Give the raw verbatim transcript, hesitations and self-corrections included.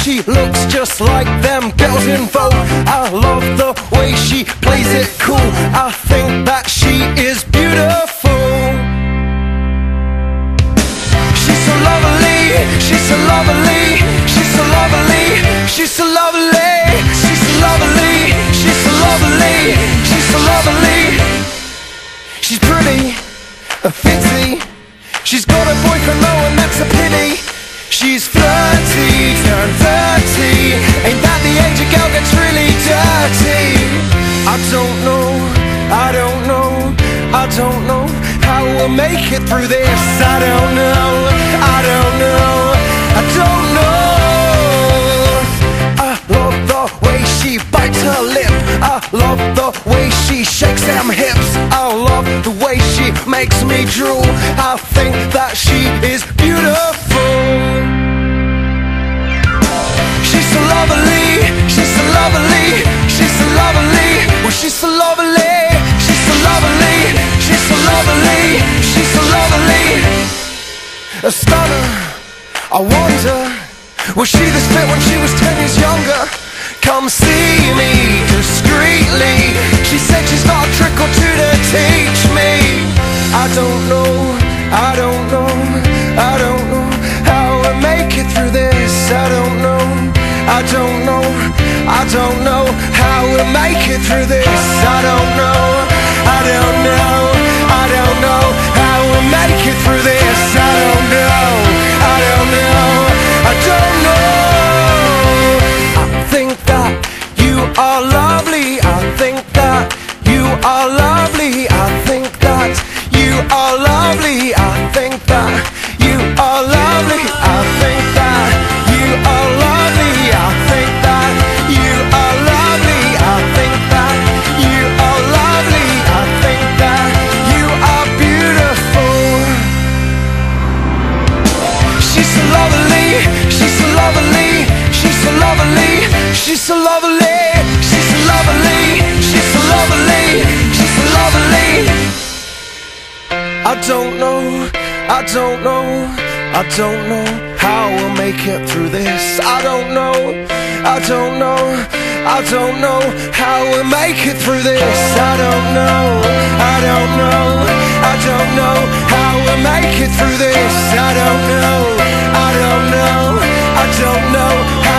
she looks just like them girls in Vogue. I love the way she plays it cool. I think that she is beautiful. She's so lovely, she's so lovely, she's so lovely, she's so lovely, she's so lovely, she's so lovely, she's so lovely. She's pretty, a fitzy. She's got a boyfriend though, and that's a pity. She's flirty, turned thirty. Ain't that the age a girl gets really dirty? I don't know, I don't know, I don't know how we'll make it through this. I don't know, I don't know, I don't know. I love the way she bites her lip. I love the way she shakes them hips. I love the way she makes me drool. I think that she is beautiful. She's so lovely, she's so lovely, she's so lovely. Well, she's so lovely, she's so lovely, she's so lovely, she's so lovely. A stunner, I wonder, was she this fit when she was ten years younger? Come see me discreetly. She said she's got a trick or two to teach me. I don't know, I don't know, I don't know how we'll make it through this. I don't know, I don't know, I don't know how we'll make it through this. I don't know, I don't know, I don't know how we'll make it through this. I don't know, I don't know, I don't know. I think that you are lovely. I think that you are lovely. I think that you are lovely. I think that you are lovely. I think that you are lovely. I think that you are lovely. I think that you are lovely. I think that you are beautiful. She's so lovely. She's so lovely. She's so lovely. She's so lovely. She's so lovely. She's so lovely. She's so lovely. I don't know, I don't know, I don't know how we'll make it through this. I don't know, I don't know, I don't know how we'll make it through this. I don't know, I don't know, I don't know how we'll make it through this. I don't know, I don't know, I don't know how